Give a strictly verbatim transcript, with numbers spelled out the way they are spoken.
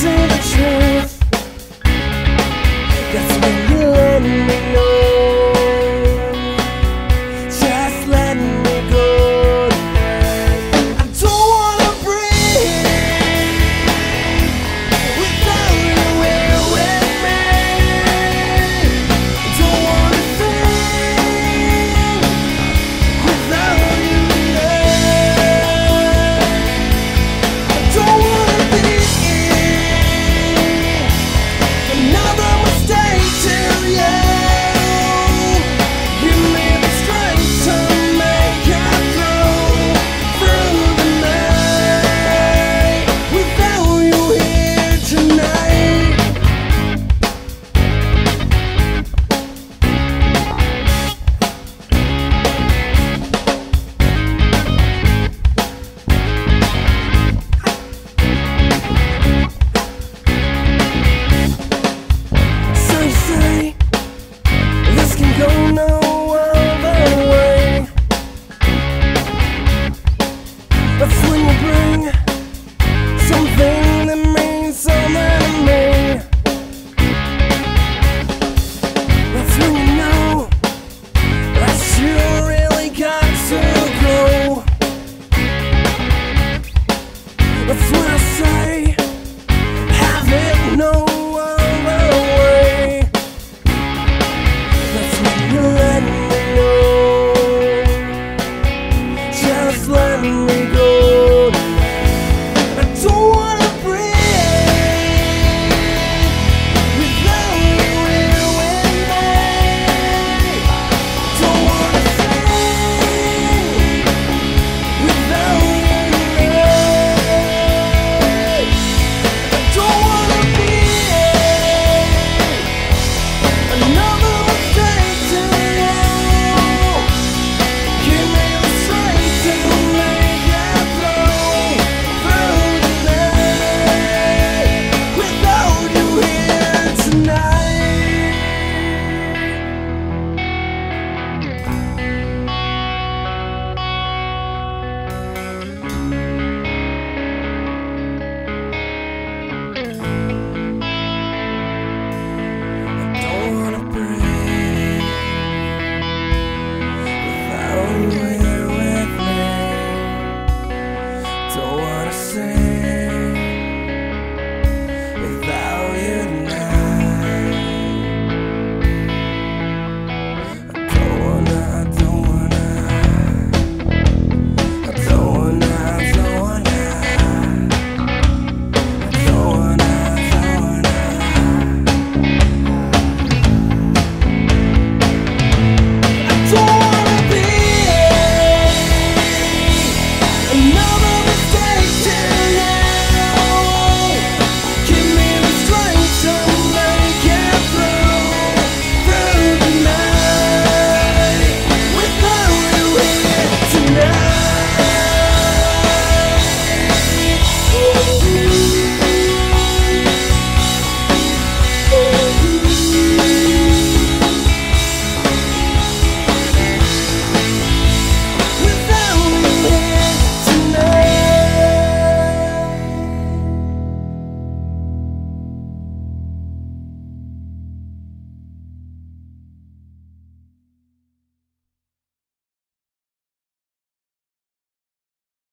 to the truth. That's when you let me know. Just let me go tonight. I don't wanna breathe without you here with me. I don't wanna think without you there. I don't wanna be another mistake to you. Give me the strength to make it through through the night without you here tonight. So you say this can go no other way. That's when you bring something that means something to me. That's when you know that you really got to go. That's when